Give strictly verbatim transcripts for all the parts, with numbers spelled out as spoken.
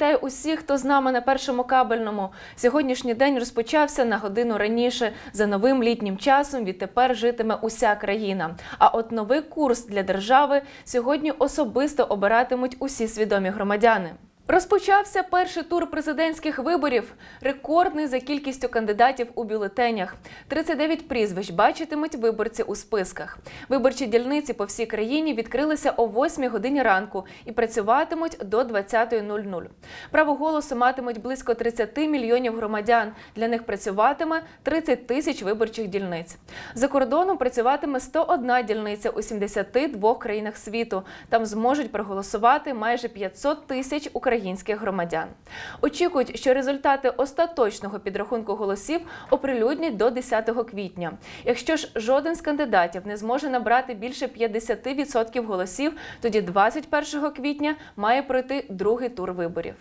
Вітаю усіх, хто з нами на Першому кабельному. Сьогоднішній день розпочався на годину раніше. За новим літнім часом відтепер житиме уся країна. А от новий курс для держави сьогодні особисто обиратимуть усі свідомі громадяни. Розпочався перший тур президентських виборів. Рекордний за кількістю кандидатів у бюлетенях. тридцять дев'ять прізвищ бачитимуть виборці у списках. Виборчі дільниці по всій країні відкрилися о восьмій годині ранку і працюватимуть до двадцятої нуль-нуль. Право голосу матимуть близько тридцяти мільйонів громадян. Для них працюватиме тридцять тисяч виборчих дільниць. За кордоном працюватиме сто одна дільниця у сімдесяти двох країнах світу. Там зможуть проголосувати майже п'ятсот тисяч українців. Українських громадян. Очікують, що результати остаточного підрахунку голосів оприлюднять до десятого квітня. Якщо ж жоден з кандидатів не зможе набрати більше п'ятдесят відсотків голосів, тоді двадцять першого квітня має пройти другий тур виборів.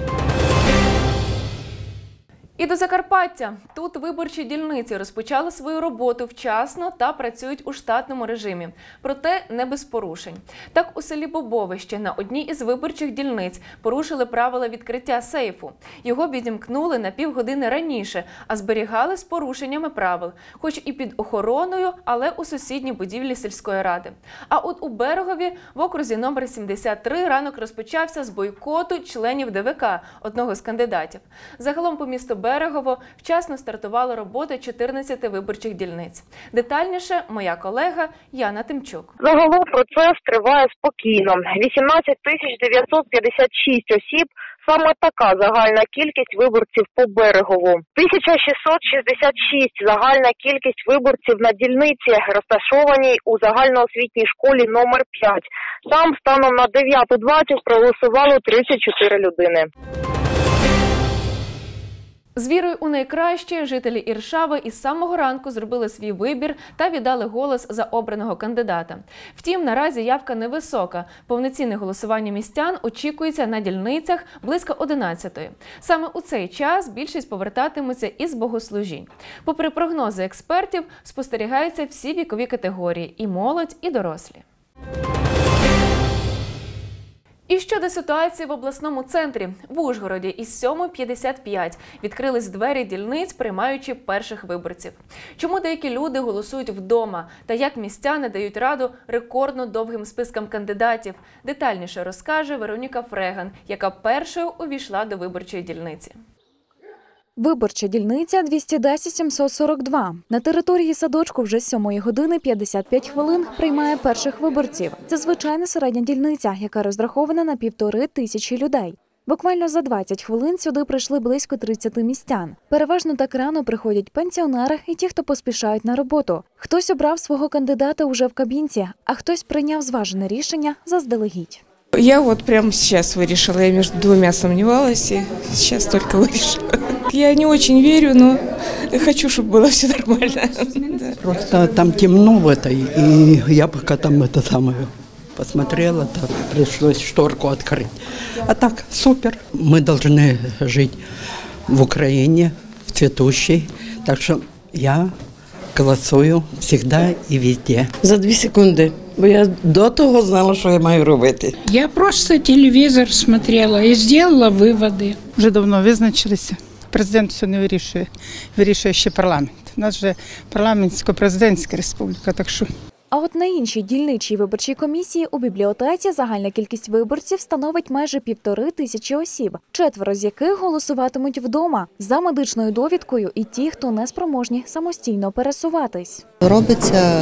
І до Закарпаття. Тут виборчі дільниці розпочали свою роботу вчасно та працюють у штатному режимі. Проте не без порушень. Так, у селі Бобовище на одній із виборчих дільниць порушили правила відкриття сейфу. Його відімкнули на півгодини раніше, а зберігали з порушеннями правил. Хоч і під охороною, але у сусідній будівлі сільської ради. А от у Берегові в окрузі номер сімдесят три ранок розпочався з бойкоту членів Де Ве Ка, одного з кандидатів. Загалом по місту Берегово вчасно стартувала робота чотирнадцяти виборчих дільниць. Детальніше моя колега Яна Тимчук. Загалом процес триває спокійно. вісімнадцять тисяч дев'ятсот п'ятдесят шість осіб – саме така загальна кількість виборців по Берегову. тисяча шістсот шістдесят шість – загальна кількість виборців на дільниці, розташованій у загальноосвітній школі номер п'ять. Там станом на дев'яту двадцять проголосувало тридцять чотири людини. З вірою у найкраще жителі Іршави із самого ранку зробили свій вибір та віддали голос за обраного кандидата. Втім, наразі явка невисока. Повноцінне голосування містян очікується на дільницях близько одинадцятої. Саме у цей час більшість повертатимуться із богослужінь. Попри прогнози експертів, спостерігаються всі вікові категорії – і молодь, і дорослі. І щодо ситуації в обласному центрі. В Ужгороді із сьомої п'ятдесят п'ять відкрились двері дільниць, приймаючи перших виборців. Чому деякі люди голосують вдома? Та як містяни дають раду рекордно довгим спискам кандидатів? Детальніше розкаже Вероніка Фреган, яка першою увійшла до виборчої дільниці. Виборча дільниця двісті десять сімсот сорок два. На території садочку вже з сьомої години п'ятдесят п'ять хвилин приймає перших виборців. Це звичайна середня дільниця, яка розрахована на півтори тисячі людей. Буквально за двадцять хвилин сюди прийшли близько тридцяти містян. Переважно так рано приходять пенсіонери і ті, хто поспішають на роботу. Хтось обрав свого кандидата уже в кабінці, а хтось прийняв зважене рішення заздалегідь. Я вот прямо сейчас вирішила, я между двумя сомневалась, и сейчас только вирішила. Я не очень верю, но хочу, чтобы было все нормально. Да. Просто там темно в этой, и я пока там это самое посмотрела, так пришлось шторку открыть. А так, супер. Мы должны жить в Украине, в цветущей, так что я голосую всегда и везде. За дві секунди, бо я до того знала, що я маю робити. Я просто телевізор смотрела і зробила виводи. Вже давно визначилися. Президент все не вирішує, вирішує ще парламент. У нас же парламентсько-президентська республіка, так що... А от на іншій дільничій виборчій комісії у бібліотеці загальна кількість виборців становить майже півтори тисячі осіб, четверо з яких голосуватимуть вдома за медичною довідкою і ті, хто не спроможні самостійно пересуватись. Робиться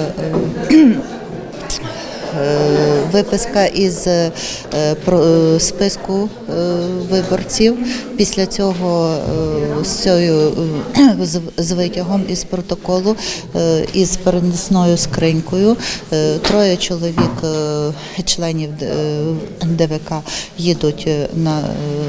виписка із списку виборців. Після цього з цією з витягом із протоколу, із переносною скринькою, троє чоловік, членів Де Ве Ка, їдуть на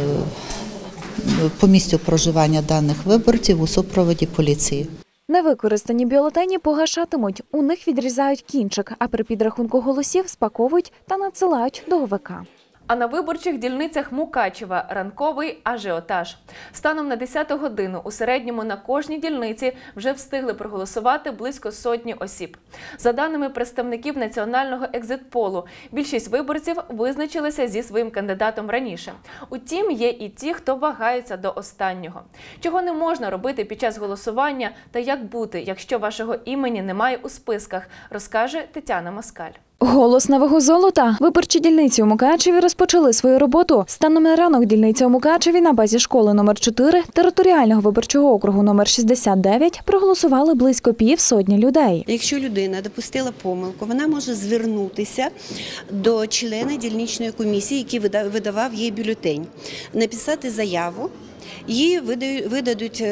по місцю проживання даних виборців у супроводі поліції. Невикористані бюлетені погашатимуть, у них відрізають кінчик, а при підрахунку голосів спаковують та надсилають до О Ве Ка. А на виборчих дільницях Мукачева ранковий ажіотаж. Станом на десяту годину у середньому на кожній дільниці вже встигли проголосувати близько сотні осіб. За даними представників національного екзитполу, більшість виборців визначилися зі своїм кандидатом раніше. Утім, є і ті, хто вагаються до останнього. Чого не можна робити під час голосування та як бути, якщо вашого імені немає у списках, розкаже Тетяна Москаль. Голос на вагу золота. Виборчі дільниці у Мукачеві розпочали свою роботу. Станом на ранок дільниця у Мукачеві на базі школи номер чотири територіального виборчого округу номер шістдесят дев'ять проголосували близько півсотні людей. Якщо людина допустила помилку, вона може звернутися до члена дільничної комісії, який видавав їй бюлетень, написати заяву, їй видадуть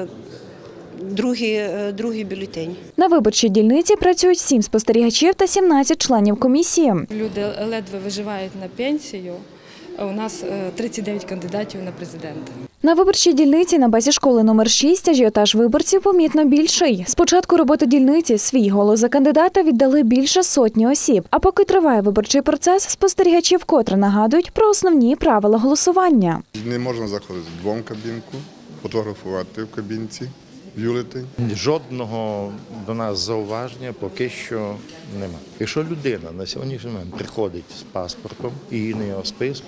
Другий, другий бюлетень. На виборчій дільниці працюють сім спостерігачів та сімнадцять членів комісії. Люди ледве виживають на пенсію. У нас тридцять дев'ять кандидатів на президента. На виборчій дільниці на базі школи номер шість ажіотаж виборців помітно більший. З початку роботи дільниці свій голос за кандидата віддали більше сотні осіб. А поки триває виборчий процес, спостерігачі вкотре нагадують про основні правила голосування. Не можна заходити в двом кабінку, фотографувати в кабінці. Бюлетень. Жодного до нас зауваження поки що немає. Якщо людина на сьогоднішній момент приходить з паспортом і не його списку,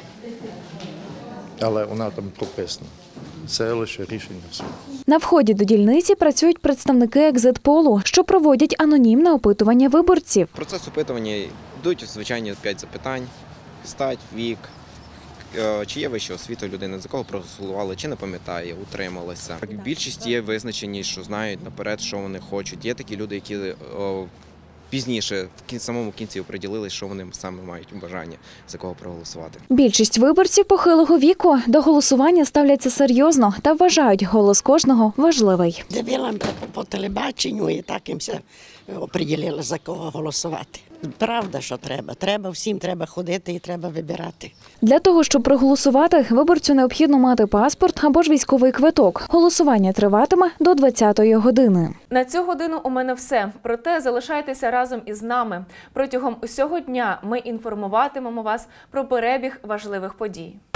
але вона там прописана, це лише рішення суду. На вході до дільниці працюють представники екзитполу, що проводять анонімне опитування виборців. Процес опитування йдуть звичайні п'ять запитань: стать, вік, чи є вища освіта людини, за кого проголосували, чи не пам'ятає, утрималася. Більшість є визначені, що знають наперед, що вони хочуть. Є такі люди, які о, пізніше, в самому кінці оприділили, що вони саме мають бажання, за кого проголосувати. Більшість виборців похилого віку до голосування ставляться серйозно та вважають, голос кожного важливий. Дивилася по телебаченню і так їм все оприділили, за кого голосувати. Правда, що треба. Треба всім, треба ходити і треба вибирати. Для того, щоб проголосувати, виборцю необхідно мати паспорт або ж військовий квиток. Голосування триватиме до двадцятої години. На цю годину у мене все. Проте залишайтеся разом із нами. Протягом усього дня ми інформуватимемо вас про перебіг важливих подій.